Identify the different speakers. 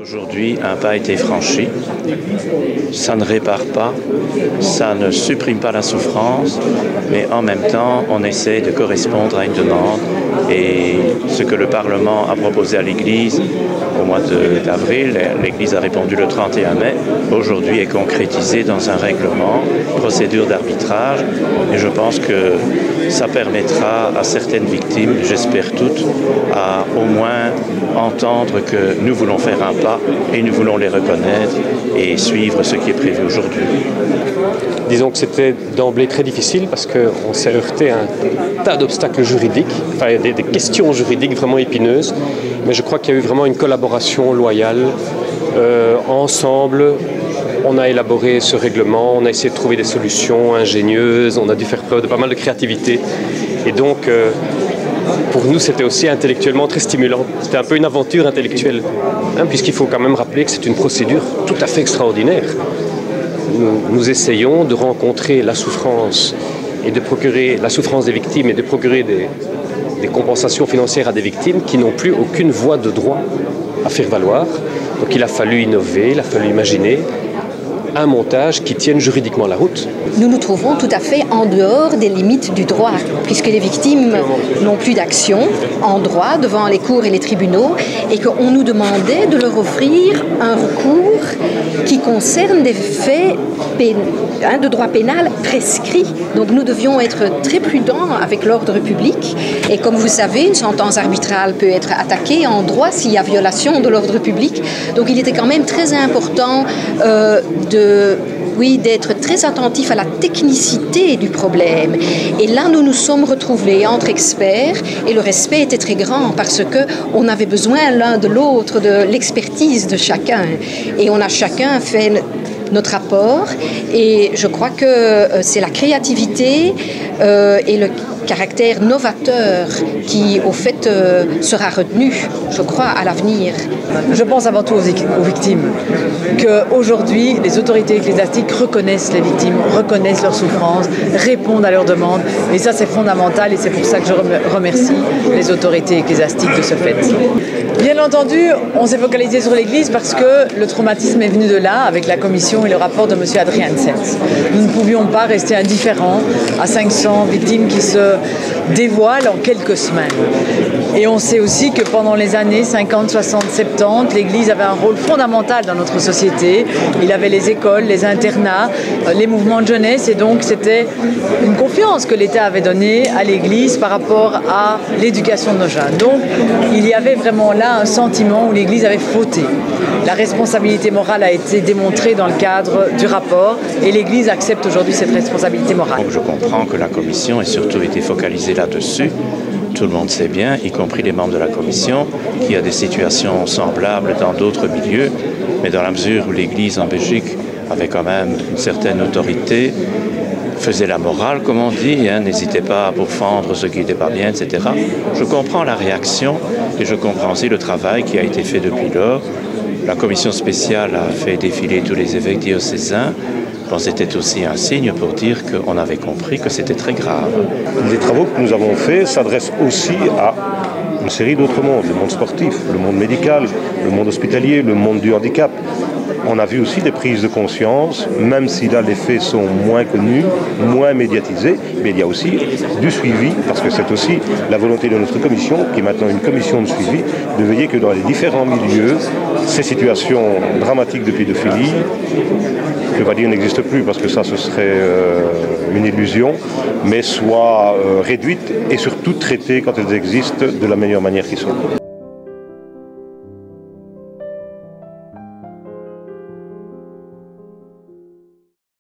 Speaker 1: Aujourd'hui, un pas a été franchi. Ça ne répare pas, ça ne supprime pas la souffrance, mais en même temps, on essaie de correspondre à une demande. Et ce que le Parlement a proposé à l'Église au mois d'avril, l'Église a répondu le 31 mai, aujourd'hui est concrétisé dans un règlement, procédure d'arbitrage. Et je pense que ça permettra à certaines victimes, j'espère toutes, à au moins entendre que nous voulons faire un pas et nous voulons les reconnaître et suivre ce qui est prévu aujourd'hui.
Speaker 2: Disons que c'était d'emblée très difficile parce qu'on s'est heurté à un tas d'obstacles juridiques, enfin des questions juridiques vraiment épineuses, mais je crois qu'il y a eu vraiment une collaboration loyale. Ensemble, on a élaboré ce règlement, on a essayé de trouver des solutions ingénieuses, on a dû faire preuve de pas mal de créativité. Et donc, pour nous, c'était aussi intellectuellement très stimulant. C'était un peu une aventure intellectuelle, puisqu'il faut quand même rappeler que c'est une procédure tout à fait extraordinaire. Nous essayons de rencontrer la souffrance et de procurer la souffrance des victimes et de procurer des compensations financières à des victimes qui n'ont plus aucune voie de droit à faire valoir. Donc il a fallu innover, il a fallu imaginer un montage qui tienne juridiquement la route.
Speaker 3: Nous nous trouvons tout à fait en dehors des limites du droit, puisque les victimes n'ont plus d'action en droit devant les cours et les tribunaux, et qu'on nous demandait de leur offrir un recours qui concerne des faits de droit pénal prescrits. Donc nous devions être très prudents avec l'ordre public, et comme vous savez, une sentence arbitrale peut être attaquée en droit s'il y a violation de l'ordre public. Donc il était quand même très important d'être très attentif à la technicité du problème. Et là, nous nous sommes retrouvés entre experts et le respect était très grand parce qu'on avait besoin l'un de l'autre, de l'expertise de chacun. Et on a chacun fait notre rapport et je crois que c'est la créativité et le caractère novateur qui, au fait, sera retenu, je crois, à l'avenir.
Speaker 4: Je pense avant tout aux victimes, qu'aujourd'hui, les autorités ecclésiastiques reconnaissent les victimes, reconnaissent leurs souffrances, répondent à leurs demandes, et ça c'est fondamental, et c'est pour ça que je remercie les autorités ecclésiastiques de ce fait. Bien entendu, on s'est focalisé sur l'Église parce que le traumatisme est venu de là, avec la commission et le rapport de M. Adrian Sens. Nous ne pouvions pas rester indifférents à 500 victimes qui se dévoilent en quelques semaines. Et on sait aussi que pendant les années 50, 60, 70, l'Église avait un rôle fondamental dans notre société. Il avait les écoles, les internats, les mouvements de jeunesse, et donc c'était une confiance que l'État avait donnée à l'Église par rapport à l'éducation de nos jeunes. Donc il y avait vraiment là un sentiment où l'Église avait fauté. La responsabilité morale a été démontrée dans le cadre du rapport et l'Église accepte aujourd'hui cette responsabilité morale.
Speaker 1: Donc je comprends que la Commission ait surtout été focalisée là-dessus. Tout le monde sait bien, y compris les membres de la Commission, qu'il y a des situations semblables dans d'autres milieux, mais dans la mesure où l'Église en Belgique avait quand même une certaine autorité, faisait la morale, comme on dit, n'hésitait pas à pourfendre ce qui n'était pas bien, etc. Je comprends la réaction et je comprends aussi le travail qui a été fait depuis lors. La commission spéciale a fait défiler tous les évêques diocésains. Bon, c'était aussi un signe pour dire qu'on avait compris que c'était très grave.
Speaker 5: Les travaux que nous avons faits s'adressent aussi à une série d'autres mondes, le monde sportif, le monde médical, le monde hospitalier, le monde du handicap. On a vu aussi des prises de conscience, même si là les faits sont moins connus, moins médiatisés, mais il y a aussi du suivi, parce que c'est aussi la volonté de notre commission, qui est maintenant une commission de suivi, de veiller que dans les différents milieux, ces situations dramatiques de pédophilie, je ne vais pas dire n'existent plus, parce que ça ce serait une illusion, mais soient réduites et surtout traitées quand elles existent de la meilleure manière qui soit.